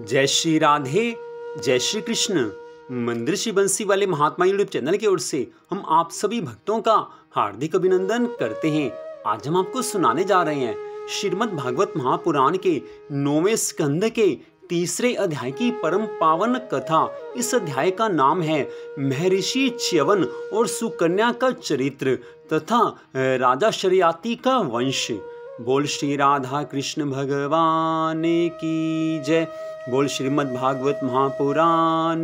जय श्री राधे, जय श्री कृष्ण। मंदिर श्री बंसी वाले महात्मा यूट्यूब चैनल की ओर से हम आप सभी भक्तों का हार्दिक अभिनंदन करते हैं। आज हम आपको सुनाने जा रहे हैं श्रीमद् भागवत महापुराण के 9वें स्कंद के तीसरे अध्याय की परम पावन कथा। इस अध्याय का नाम है महर्षि च्यवन और सुकन्या का चरित्र तथा राजा शर्याती का वंश। बोल श्री राधा कृष्ण भगवान की जय। बोल श्रीमद् भागवत महापुराण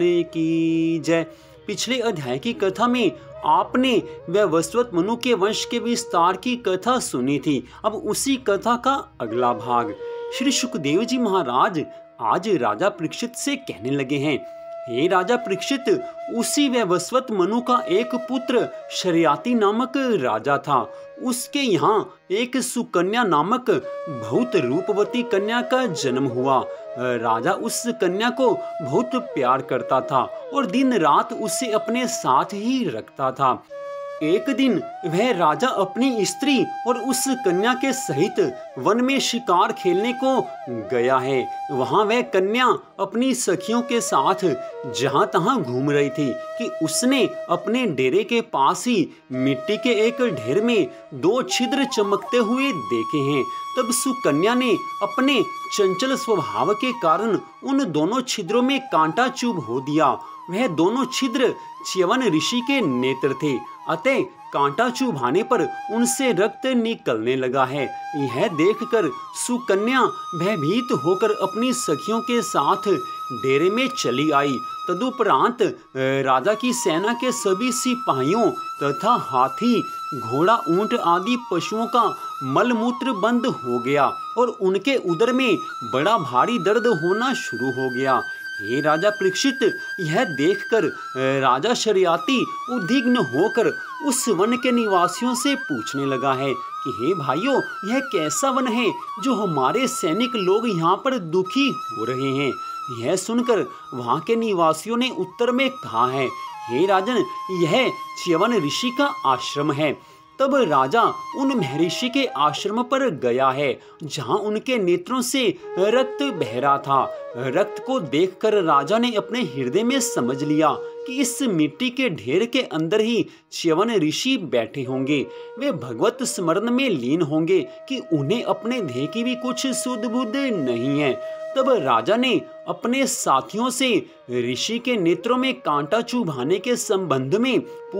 की जय। पिछले अध्याय की कथा में आपने वैवस्वत मनु के वंश के विस्तार की कथा सुनी थी। अब उसी कथा का अगला भाग। श्री सुखदेव जी महाराज आज राजा परीक्षित से कहने लगे हैं, हे राजा परीक्षित, उसी वैवस्वत मनु का एक पुत्र शर्याती नामक राजा था। उसके यहाँ एक सुकन्या नामक बहुत रूपवती कन्या का जन्म हुआ। राजा उस कन्या को बहुत प्यार करता था और दिन रात उसे अपने साथ ही रखता था। एक दिन वह राजा अपनी स्त्री और उस कन्या के सहित वन में शिकार खेलने को गया है। वहां वह कन्या अपनी सखियों के साथ जहां तहां घूम रही थी कि उसने अपने डेरे के पास ही मिट्टी के एक ढेर में 2 छिद्र चमकते हुए देखे हैं। तब सुकन्या ने अपने चंचल स्वभाव के कारण उन दोनों छिद्रों में कांटा चुभ हो दिया। वह दोनों छिद्र च्यवन ऋषि के नेत्र थे, अतः कांटा चुभाने पर उनसे रक्त निकलने लगा है। यह देखकर सुकन्या भयभीत होकर अपनी सखियों के साथ डेरे में चली आई। तदुपरांत राजा की सेना के सभी सिपाहियों तथा हाथी, घोड़ा, ऊंट आदि पशुओं का मलमूत्र बंद हो गया और उनके उदर में बड़ा भारी दर्द होना शुरू हो गया। हे राजा परीक्षित, यह देखकर राजा शर्याती उद्विग्न होकर उस वन के निवासियों से पूछने लगा है कि हे भाइयों, यह कैसा वन है जो हमारे सैनिक लोग यहाँ पर दुखी हो रहे हैं। यह सुनकर वहाँ के निवासियों ने उत्तर में कहा है, हे राजन, यह च्यवन ऋषि का आश्रम है। तब राजा उन महर्षि के आश्रम पर गया है जहां उनके नेत्रों से रक्त बह रहा था। रक्त को देखकर राजा ने अपने हृदय में समझ लिया कि इस मिट्टी के ढेर के अंदर ही च्यवन ऋषि बैठे होंगे। वे भगवत स्मरण में लीन होंगे कि उन्हें अपने देह की भी कुछ सुध बुध नहीं है। तब राजा ने अपने साथियों से ऋषि के नेत्रों में कांटा चुभाने के संबंध में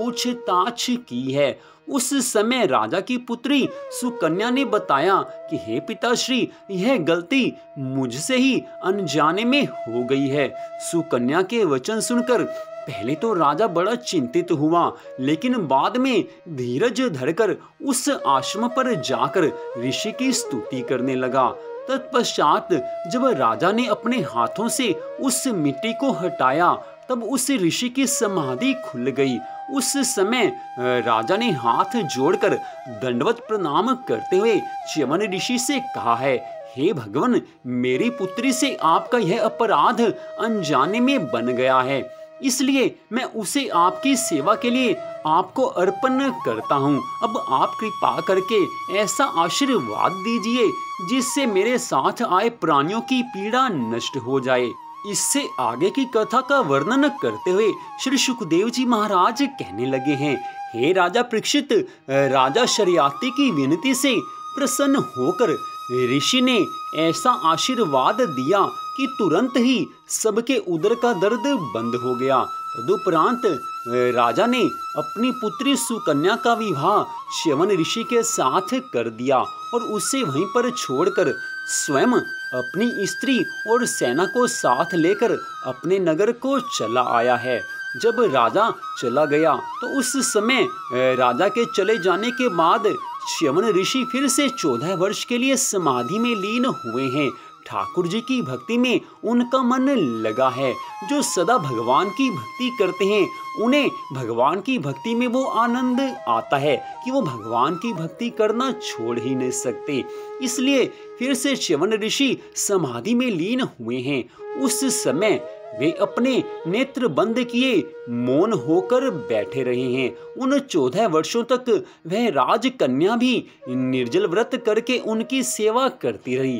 पूछताछ की है। उस समय राजा की पुत्री सुकन्या ने बताया कि हे पिताश्री, यह गलती मुझसे ही अनजाने में हो गई है। सुकन्या के वचन सुनकर पहले तो राजा बड़ा चिंतित हुआ, लेकिन बाद में धीरज धरकर उस आश्रम पर जाकर ऋषि की स्तुति करने लगा। तत्पश्चात जब राजा ने अपने हाथों से उस मिट्टी को हटाया, तब उस ऋषि की समाधि खुल गई। उस समय राजा ने हाथ जोड़कर दंडवत प्रणाम करते हुए च्यवन ऋषि से कहा है, हे भगवान, मेरी पुत्री से आपका यह अपराध अनजाने में बन गया है, इसलिए मैं उसे आपकी सेवा के लिए आपको अर्पण करता हूँ। अब आप कृपा करके ऐसा आशीर्वाद दीजिए जिससे मेरे साथ आए प्राणियों की पीड़ा नष्ट हो जाए। इससे आगे की कथा का वर्णन करते हुए श्री सुखदेव जी महाराज कहने लगे हैं, हे राजा परीक्षित, राजा शर्याती की विनती से प्रसन्न होकर ऋषि ने ऐसा आशीर्वाद दिया कि तुरंत ही सबके उदर का दर्द बंद हो गया। तदुपरांत राजा ने अपनी पुत्री सुकन्या का विवाह च्यवन ऋषि के साथ कर दिया और उसे वहीं पर छोड़कर स्वयं अपनी स्त्री और सेना को साथ लेकर अपने नगर को चला आया है। जब राजा चला गया तो उस समय राजा के चले जाने के बाद च्यवन ऋषि फिर से 14 वर्ष के लिए समाधि में लीन हुए हैं। ठाकुर जी की भक्ति में उनका मन लगा है। जो सदा भगवान की भक्ति करते हैं उन्हें भगवान की भक्ति में वो आनंद आता है कि वो भगवान की भक्ति करना छोड़ ही नहीं सकते। इसलिए फिर से च्यवन ऋषि समाधि में लीन हुए हैं। उस समय वे अपने नेत्र बंद किए मौन होकर बैठे रहे हैं। उन 14 वर्षों तक वह राजकन्या भी निर्जल व्रत करके उनकी सेवा करती रही।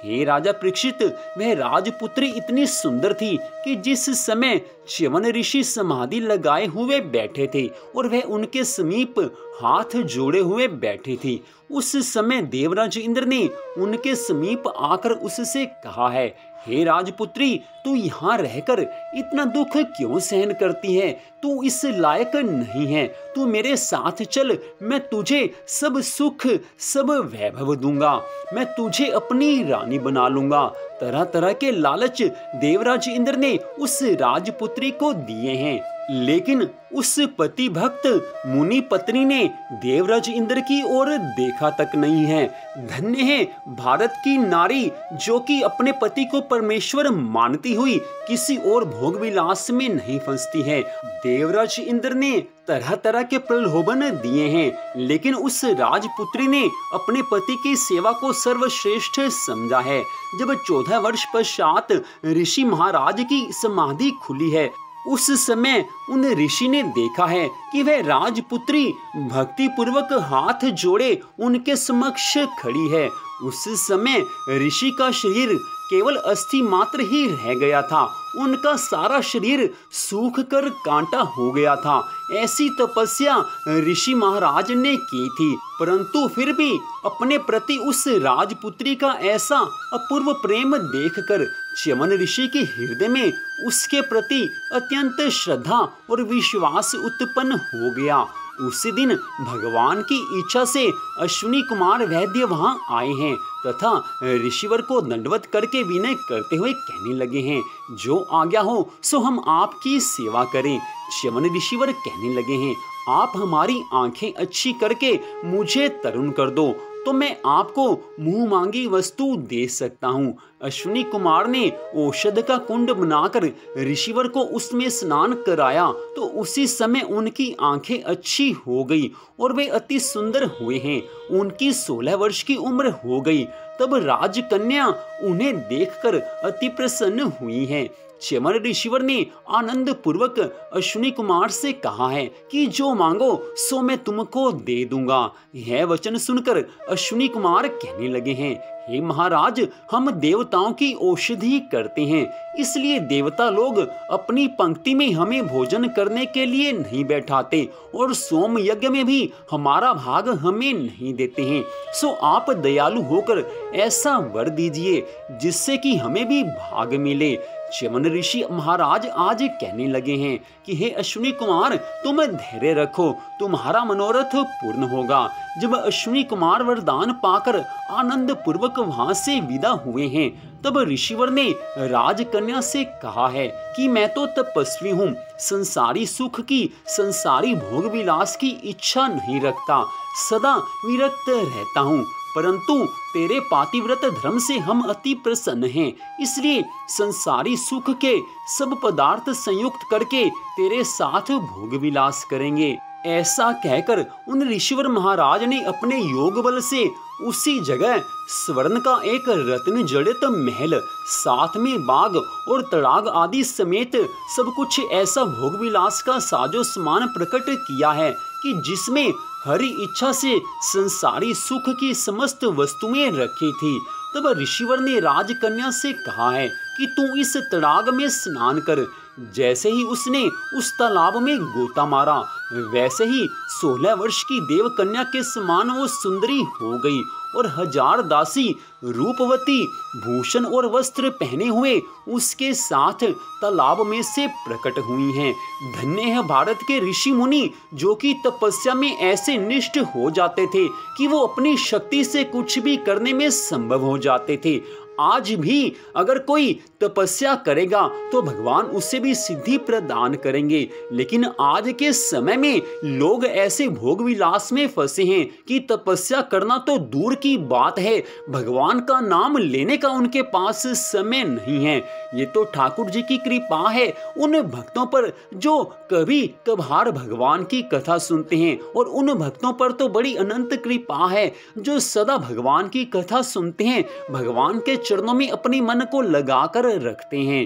हे राजा परीक्षित, वह राजपुत्री इतनी सुंदर थी कि जिस समय च्यवन ऋषि समाधि लगाए हुए बैठे थे और वह उनके समीप हाथ जोड़े हुए बैठी थी, उस समय देवराज इंद्र ने उनके समीप आकर उससे कहा है, हे राजपुत्री, तू यहाँ रहकर इतना दुख क्यों सहन करती है? तू इस लायक नहीं है। तू मेरे साथ चल, मैं तुझे सब सुख सब वैभव दूंगा। मैं तुझे अपनी रानी बना लूंगा। तरह तरह के लालच देवराज इंद्र ने उस राजपुत्री को दिए हैं, लेकिन उस पति भक्त मुनि पत्नी ने देवराज इंद्र की ओर देखा तक नहीं है। धन्य है भारत की नारी जो कि अपने पति को परमेश्वर मानती हुई किसी और भोग विलास में नहीं फंसती है। देवराज इंद्र ने तरह तरह के प्रलोभन दिए हैं, लेकिन उस राजपुत्री ने अपने पति की सेवा को सर्वश्रेष्ठ समझा है। जब 14 वर्ष पश्चात ऋषि महाराज की समाधि खुली है, उस समय उन ऋषि ने देखा है कि वह राजपुत्री भक्ति पूर्वक हाथ जोड़े उनके समक्ष खड़ी है। उस समय ऋषि का शरीर केवल अस्थि मात्र ही रह गया था। उनका सारा शरीर सूख कर कांटा हो गया था। ऐसी तपस्या ऋषि महाराज ने की थी, परंतु फिर भी अपने प्रति उस राजपुत्री का ऐसा अपूर्व प्रेम देखकर च्यवन ऋषि के हृदय में उसके प्रति अत्यंत श्रद्धा और विश्वास उत्पन्न हो गया। उसी दिन भगवान की इच्छा से अश्विनी कुमार वैद्य वहां आए हैं तथा ऋषिवर को दंडवत करके विनय करते हुए कहने लगे हैं, जो आज्ञा हो सो हम आपकी सेवा करें। च्यवन ऋषिवर कहने लगे हैं, आप हमारी आंखें अच्छी करके मुझे तरुण कर दो तो मैं आपको मुंह मांगी वस्तु दे सकता हूँ। अश्विनी कुमार ने औषध का कुंड बनाकर ऋषिवर को उसमें स्नान कराया तो उसी समय उनकी आंखें अच्छी हो गई और वे अति सुंदर हुए हैं। उनकी 16 वर्ष की उम्र हो गई। तब राजकन्या उन्हें देखकर अति प्रसन्न हुई है। च्यवन ऋषिवर ने आनंद पूर्वक अश्विनी कुमार से कहा है कि जो मांगो सो मैं तुमको दे दूंगा। यह वचन सुनकर अश्विनी कुमार कहने लगे हैं, हे महाराज, हम देवताओं की औषधि करते हैं, इसलिए देवता लोग अपनी पंक्ति में हमें भोजन करने के लिए नहीं बैठाते और सोम यज्ञ में भी हमारा भाग हमें नहीं देते हैं। सो आप दयालु होकर ऐसा वर दीजिए जिससे कि हमें भी भाग मिले। च्यवन ऋषि महाराज आज कहने लगे हैं कि हे अश्विनी कुमार, तुम धैर्य रखो, तुम्हारा मनोरथ पूर्ण होगा। जब अश्विनी कुमार वरदान पाकर आनंद पूर्वक वहां से विदा हुए हैं, तब ऋषिवर ने राजकन्या से कहा है कि मैं तो तपस्वी हूँ, संसारी सुख की, संसारी भोग विलास की इच्छा नहीं रखता, सदा विरक्त रहता हूँ, परंतु तेरे पातिव्रत धर्म से हम अति प्रसन्न हैं, इसलिए संसारी सुख के सब पदार्थ संयुक्त करके तेरे साथ भोग विलास करेंगे। ऐसा कहकर उन ऋषिवर महाराज ने अपने योग बल से उसी जगह स्वर्ण का एक रत्न जड़ित महल, साथ में बाग और तड़ाग आदि समेत सब कुछ ऐसा भोग विलास का साजो सामान प्रकट किया है कि जिसमें हरि इच्छा से संसारी सुख की समस्त वस्तुएं रखी थी। तब ऋषिवर ने राजकन्या से कहा है कि तू इस तड़ाग में स्नान कर। जैसे ही उसने उस तालाब में गोता मारा, वैसे ही 16 वर्ष की देवकन्या के समान वो सुंदरी हो गई और 1000 दासी रूपवती भूषण और वस्त्र पहने हुए उसके साथ तालाब में से प्रकट हुई हैं। धन्य है भारत के ऋषि मुनि जो कि तपस्या में ऐसे निष्ठ हो जाते थे कि वो अपनी शक्ति से कुछ भी करने में संभव हो जाते थे। आज भी अगर कोई तपस्या करेगा तो भगवान उसे भी सिद्धि प्रदान करेंगे, लेकिन आज के समय में लोग ऐसे भोग विलास में फंसे हैं कि तपस्या करना तो दूर की बात है, भगवान का नाम लेने का उनके पास समय नहीं है। ये तो ठाकुर जी की कृपा है उन भक्तों पर जो कभी कभार भगवान की कथा सुनते हैं, और उन भक्तों पर तो बड़ी अनंत कृपा है जो सदा भगवान की कथा सुनते हैं, भगवान के चरणों में अपनी मन को लगाकर रखते हैं।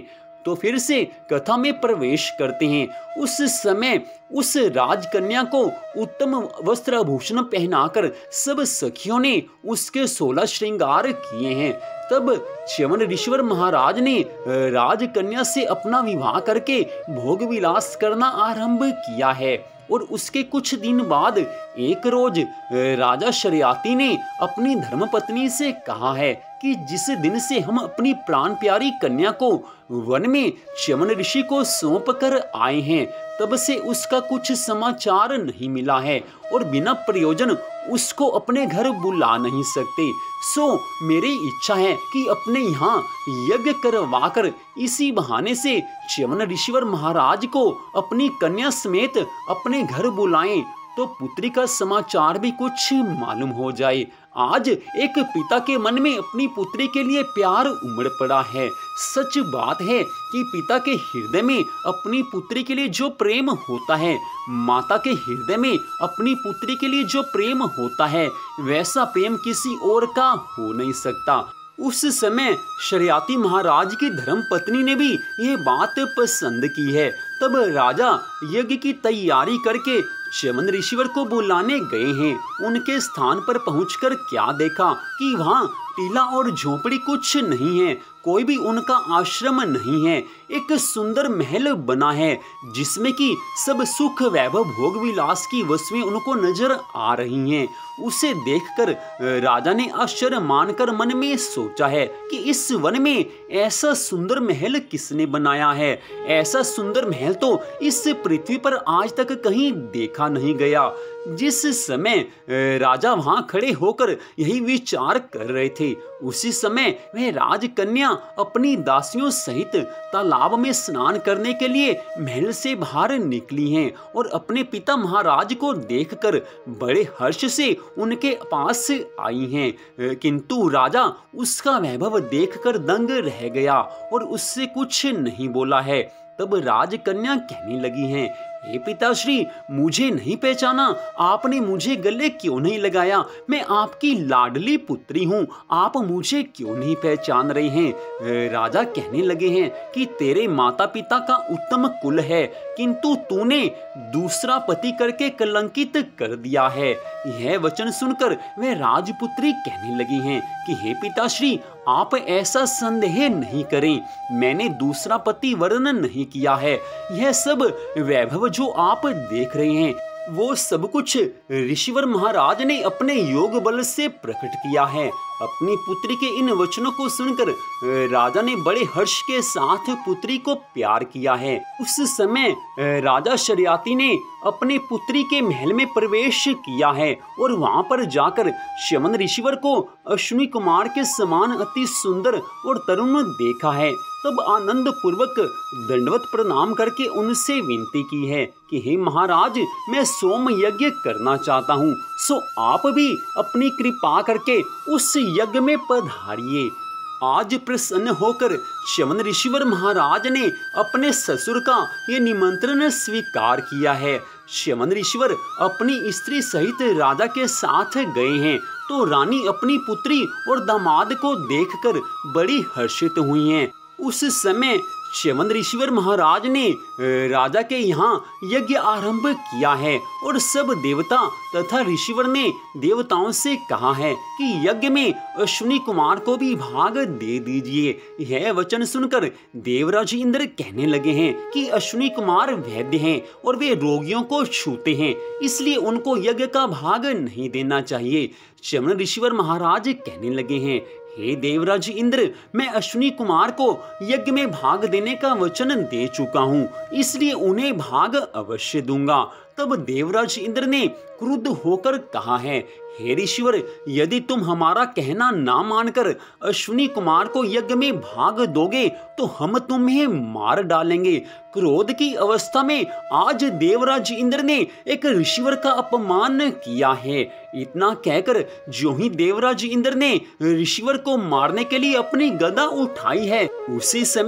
तो फिर से कथा में प्रवेश करते हैं। उस समय उस राजकन्या को उत्तम वस्त्र आभूषण पहनाकर सब सखियों ने उसके 16 श्रृंगार किए हैं। तब च्यवन ऋषिवर महाराज ने राजकन्या से अपना विवाह करके भोग विलास करना आरंभ किया है। और उसके कुछ दिन बाद एक रोज राजा शर्याती ने अपनी धर्मपत्नी से कहा है कि जिस दिन से हम अपनी प्राण प्यारी कन्या को वन में च्यवन ऋषि को सौंप कर आए हैं, तब से उसका कुछ समाचार नहीं मिला है और बिना प्रयोजन उसको अपने घर बुला नहीं सकते। सो मेरी इच्छा है कि अपने यहाँ यज्ञ करवाकर इसी बहाने से च्यवन ऋषिवर महाराज को अपनी कन्या समेत अपने घर बुलाएं, तो पुत्री का समाचार भी कुछ मालूम हो जाए। आज एक पिता के मन में अपनी पुत्री के लिए प्यार उमड़ पड़ा है। सच बात है कि पिता के हृदय में अपनी पुत्री के लिए जो प्रेम होता है, माता के हृदय में अपनी पुत्री के लिए जो प्रेम होता है, वैसा प्रेम किसी और का हो नहीं सकता। उस समय शर्याती महाराज की धर्म पत्नी ने भी ये बात पसंद की है। तब राजा यज्ञ की तैयारी करके च्यवन ऋषिवर को बुलाने गए हैं। उनके स्थान पर पहुंचकर क्या देखा कि वहाँ टीला और झोपड़ी कुछ नहीं है, कोई भी उनका आश्रम नहीं है। एक सुंदर महल बना है जिसमें कि सब सुख वैभव भोग विलास की वस्तुएं उनको नजर आ रही हैं। उसे देखकर राजा ने आश्चर्य मानकर मन में सोचा है कि इस वन में ऐसा सुंदर महल किसने बनाया है। ऐसा सुंदर महल तो इस पृथ्वी पर आज तक कहीं देखा नहीं गया। जिस समय राजा वहां खड़े होकर यही विचार कर रहे थे, उसी समय वह राजकन्या अपनी दासियों सहित तालाब में स्नान करने के लिए महल से बाहर निकली हैं और अपने पिता महाराज को देखकर बड़े हर्ष से उनके पास आई हैं। किंतु राजा उसका वैभव देखकर दंग रह गया और उससे कुछ नहीं बोला है। तब राजकन्या कहने लगी हैं, हे पिताश्री, मुझे नहीं पहचाना? आपने मुझे गले क्यों नहीं लगाया? मैं आपकी लाडली पुत्री हूँ, आप मुझे क्यों नहीं पहचान रहे हैं? राजा कहने लगे हैं कि तेरे माता पिता का उत्तम कुल है, किंतु तूने दूसरा पति करके कलंकित कर दिया है। यह वचन सुनकर वह राजपुत्री कहने लगी हैं कि हे पिताश्री, आप ऐसा संदेह नहीं करें, मैंने दूसरा पति वर्ण नहीं किया है। यह सब वैभव जो आप देख रहे हैं, वो सब कुछ ऋषिवर महाराज ने अपने योग बल से प्रकट किया है। अपनी पुत्री के इन वचनों को सुनकर राजा ने बड़े हर्ष के साथ पुत्री को प्यार किया है। उस समय राजा शर्याती ने अपने पुत्री के महल में प्रवेश किया है और वहां पर जाकर च्यवन ऋषिवर को अश्विनी कुमार के समान अति सुंदर और तरुण देखा है। तब आनंद पूर्वक दंडवत प्रणाम करके उनसे विनती की है कि हे महाराज, मैं सोम यज्ञ करना चाहता हूँ, सो आप भी अपनी कृपा करके उस यज्ञ में पधारिए। आज प्रसन्न होकर च्यवन ऋषिवर महाराज ने अपने ससुर का ये निमंत्रण स्वीकार किया है। च्यवन ऋषिवर अपनी स्त्री सहित राजा के साथ गए हैं, तो रानी अपनी पुत्री और दामाद को देखकर बड़ी हर्षित हुई हैं। उस समय च्यवन ऋषिवर महाराज ने राजा के यहाँ यज्ञ आरंभ किया है और सब देवता तथा ऋषिवर ने देवताओं से कहा है कि यज्ञ में अश्विनी कुमार को भी भाग दे दीजिए। यह वचन सुनकर देवराज इंद्र कहने लगे हैं कि अश्विनी कुमार वैद्य हैं और वे रोगियों को छूते हैं, इसलिए उनको यज्ञ का भाग नहीं देना चाहिए। च्यवन ऋषिवर महाराज कहने लगे हैं, हे देवराज इंद्र, मैं अश्विनी कुमार को यज्ञ में भाग देने का वचन दे चुका हूँ, इसलिए उन्हें भाग अवश्य दूंगा। तब देवराज इंद्र ने क्रुद्ध होकर कहा है, हे ऋषिवर, यदि तुम हमारा कहना ना मानकर अश्विनी कुमार को यज्ञ में भाग दोगे तो हम तुम्हें मार डालेंगे। क्रोध की अवस्था में आज देवराज इंद्र ने एक ऋषिवर का अपमान किया है। इतना कहकर जो ही देवराज इंद्र ने ऋषिवर को मारने के लिए अपनी गदा उठाई है, उसी समय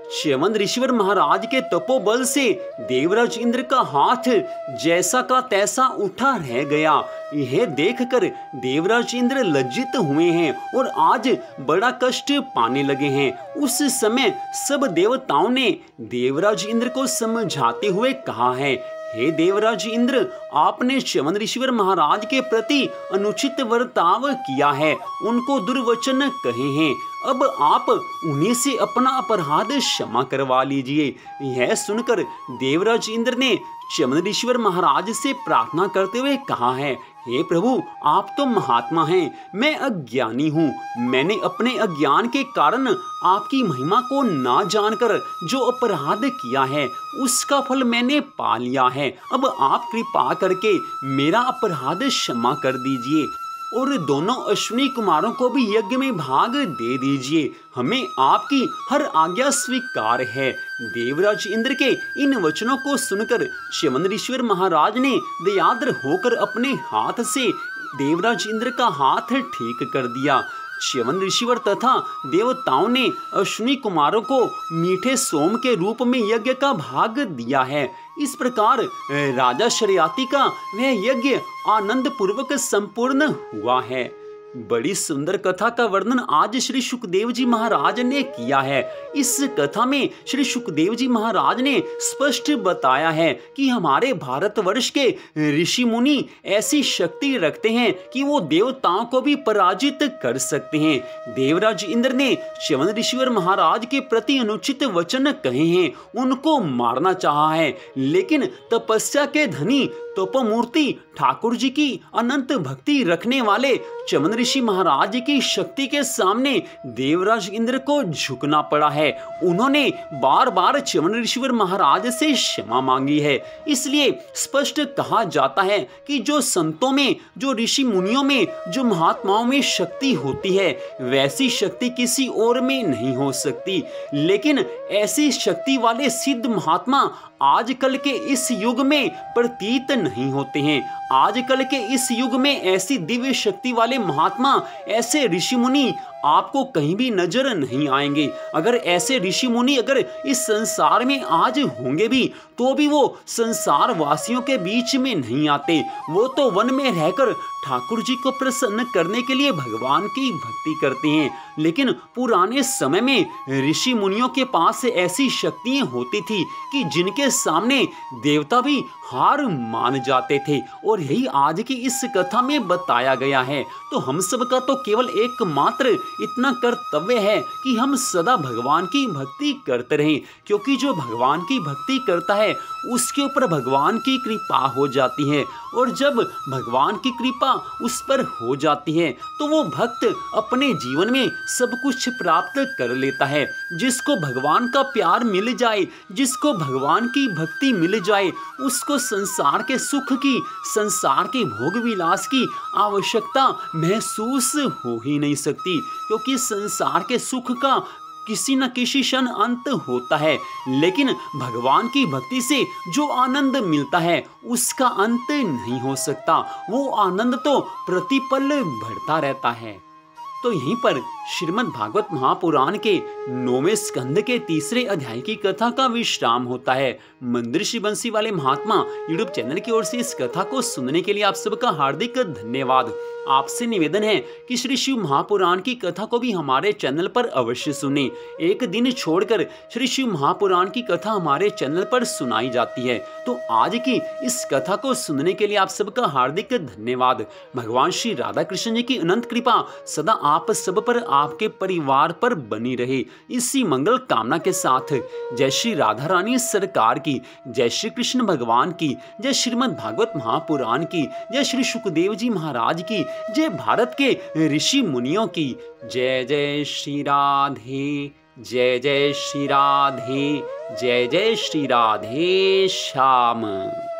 च्यवन ऋषिवर महाराज के तपोबल से देवराज इंद्र का हाथ जैसा का तैसा उठा रह गया। यह देखकर देवराज इंद्र लज्जित हुए हैं और आज बड़ा कष्ट पाने लगे हैं। उस समय सब देवताओं ने देवराज इंद्र को समझाते हुए कहा है, हे देवराज इंद्र, आपने च्यवन ऋषिवर महाराज के प्रति अनुचित बर्ताव किया है, उनको दुर्वचन कहे हैं। अब आप उन्हीं से अपना अपराध क्षमा करवा लीजिए। यह सुनकर देवराज इंद्र ने च्यवन ऋषिवर महाराज से प्रार्थना करते हुए कहा है, हे प्रभु, आप तो महात्मा हैं, मैं अज्ञानी हूँ। मैंने अपने अज्ञान के कारण आपकी महिमा को ना जानकर जो अपराध किया है उसका फल मैंने पा लिया है। अब आप कृपा करके मेरा अपराध क्षमा कर दीजिए और दोनों अश्विनी कुमारों को भी यज्ञ में भाग दे दीजिए। हमें आपकी हर आज्ञा स्वीकार है। देवराज इंद्र के इन वचनों को सुनकर च्यवन ऋषिवर महाराज ने दयाद्र होकर अपने हाथ से देवराज इंद्र का हाथ ठीक कर दिया। च्यवन ऋषिवर तथा देवताओं ने अश्विनी कुमारों को मीठे सोम के रूप में यज्ञ का भाग दिया है। इस प्रकार राजा शर्याती का वह यज्ञ आनंद पूर्वक संपूर्ण हुआ है। बड़ी सुंदर कथा का वर्णन आज श्री सुखदेव जी महाराज ने किया है। इस कथा में श्री सुखदेव जी महाराज ने स्पष्ट बताया है कि हमारे भारतवर्ष के ऋषि मुनि ऐसी शक्ति रखते हैं कि वो देवताओं को भी पराजित कर सकते हैं। देवराज इंद्र ने च्यवन ऋषिवर महाराज के प्रति अनुचित वचन कहे हैं, उनको मारना चाहा है, लेकिन तपस्या के धनी तपोमूर्ति ठाकुर जी की अनंत भक्ति रखने वाले च्यवन ऋषि महाराज की शक्ति के सामने देवराज इंद्र को झुकना पड़ा है। उन्होंने बार बार च्यवन ऋषिवर महाराज से क्षमा मांगी है। इसलिए स्पष्ट कहा जाता है कि जो संतों में, जो ऋषि मुनियों में, जो महात्माओं में शक्ति होती है वैसी शक्ति किसी और में नहीं हो सकती। लेकिन ऐसी शक्ति वाले सिद्ध महात्मा आजकल के इस युग में प्रतीत नहीं होते हैं। आजकल के इस युग में ऐसी दिव्य शक्ति वाले महात्मा, ऐसे ऋषि मुनि आपको कहीं भी नजर नहीं आएंगे। अगर ऐसे ऋषि मुनि अगर इस संसार में आज होंगे भी तो भी वो संसार वासियों के बीच में नहीं आते। वो तो वन में रहकर ठाकुर जी को प्रसन्न करने के लिए भगवान की भक्ति करते हैं। लेकिन पुराने समय में ऋषि मुनियों के पास ऐसी शक्तियां होती थी कि जिनके सामने देवता भी हार मान जाते थे। और यही आज की इस कथा में बताया गया है। तो हम सब का तो केवल एकमात्र इतना कर्तव्य है कि हम सदा भगवान की भक्ति करते रहें, क्योंकि जो भगवान की भक्ति करता है उसके ऊपर भगवान की कृपा हो जाती है। और जब भगवान की कृपा उस पर हो जाती है तो वो भक्त अपने जीवन में सब कुछ प्राप्त कर लेता है। जिसको भगवान का प्यार मिल जाए, जिसको भगवान की भक्ति मिल जाए, उसको संसार के सुख की, संसार के भोग विलास की आवश्यकता महसूस हो ही नहीं सकती, क्योंकि संसार के सुख का किसी न किसी क्षण अंत होता है। लेकिन भगवान की भक्ति से जो आनंद मिलता है उसका अंत नहीं हो सकता। वो आनंद तो प्रतिपल बढ़ता रहता है। तो यहीं पर श्रीमद् भागवत महापुराण के 9वें स्कंद के 3रे अध्याय की कथा का विश्राम होता है। मंदिर श्री बंसी वाले महात्मा यूट्यूब चैनल की ओर से इस कथा को सुनने के लिए आप सबका हार्दिक धन्यवाद। आपसे निवेदन है कि श्री शिव महापुराण की कथा को भी हमारे चैनल पर अवश्य सुने। एक दिन छोड़कर श्री शिव महापुराण की कथा हमारे चैनल पर सुनाई जाती है। तो आज की इस कथा को सुनने के लिए आप सबका हार्दिक धन्यवाद। भगवान श्री राधा कृष्ण जी की अनंत कृपा सदा आप सब पर, आपके परिवार पर बनी रहे, इसी मंगल कामना के साथ जय श्री राधा रानी सरकार की, जय श्री कृष्ण भगवान की, जय श्रीमद् भागवत महापुराण की, जय श्री सुखदेव जी महाराज की, जय भारत के ऋषि मुनियों की। जय जय श्री राधे, जय जय श्री राधे, जय जय श्री राधे श्याम।